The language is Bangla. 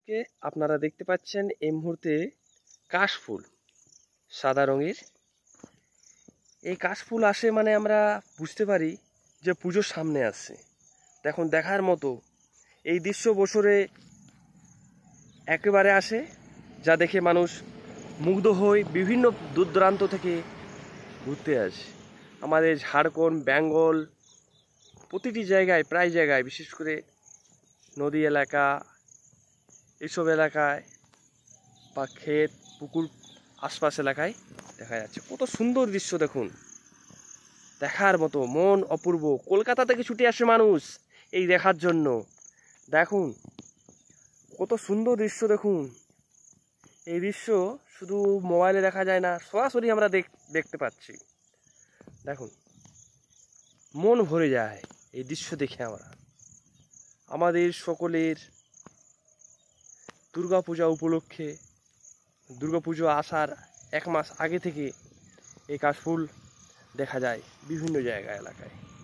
কে আপনারা দেখতে পাচ্ছেন এই মুহূর্তে কাশফুল সাদা রঙের। এই কাশফুল আসে মানে আমরা বুঝতে পারি যে পুজোর সামনে আসছে। দেখুন, দেখার মতো এই দৃশ্য বছরে একেবারে আসে, যা দেখে মানুষ মুগ্ধ হয়ে বিভিন্ন দূর দূরান্ত থেকে ঘুরতে আসে। আমাদের ঝাড়খণ্ড, বেঙ্গল, প্রতিটি জায়গায়, প্রায় জায়গায়, বিশেষ করে নদী এলাকা, এইসব এলাকায় বা ক্ষেত পুকুর আশপাশ এলাকায় দেখা যাচ্ছে। কত সুন্দর দৃশ্য দেখুন, দেখার মতো, মন অপূর্ব। কলকাতা থেকে ছুটে আসে মানুষ এই দেখার জন্য। দেখুন কত সুন্দর দৃশ্য দেখুন। এই দৃশ্য শুধু মোবাইলে দেখা যায় না, সরাসরি আমরা দেখতে পাচ্ছি। দেখুন, মন ভরে যায় এই দৃশ্য দেখে। আমাদের সকলের দুর্গাপূজা উপলক্ষে, দুর্গাপুজো আসার 1 মাস আগে থেকে এই কাশফুল দেখা যায় বিভিন্ন জায়গা এলাকায়।